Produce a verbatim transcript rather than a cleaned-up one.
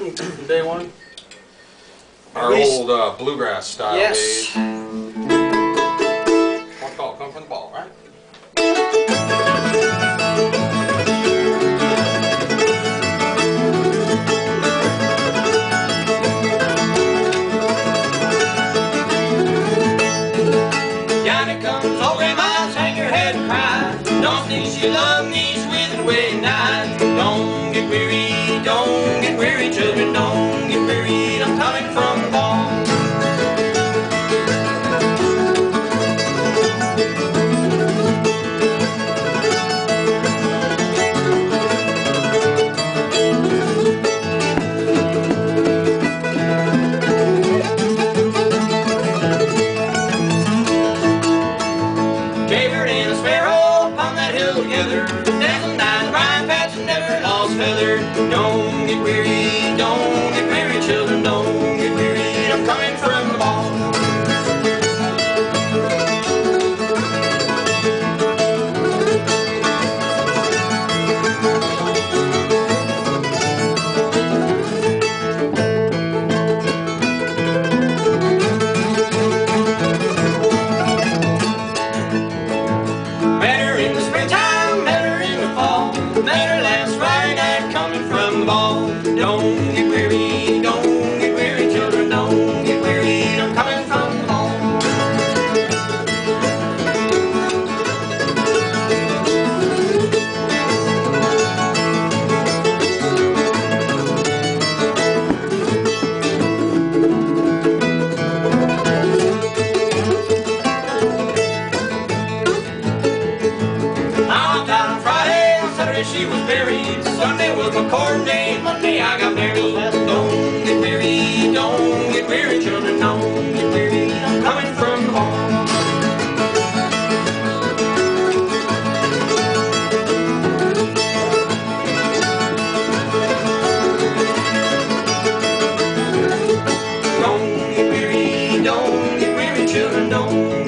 from, from day one? Our old uh, bluegrass style yes. days. One call, come from the ball, right? Johnny comes over and miles, hang your head and cry. Don't think she love me, swithin' away night. Don't get weary, don't get weary, children, don't get weary. I'm coming from the ball. Jaybird and a sparrow upon that hill together, dazzling down the bright patch and never lost feather. Don't get weary, don't get weary, children, don't get weary. I'm coming from the ball. Met her in the springtime, met her in the fall, met her last Friday night coming from the ball. Don't get weary, don't get weary, children, don't get weary. I'm coming from the ball. I walked out on Friday, on Saturday she was buried, Sunday was my court date, Monday I got married. Don't get weary, don't get weary, children, don't get weary. I'm coming from the ball. Don't get weary, don't get weary, children, don't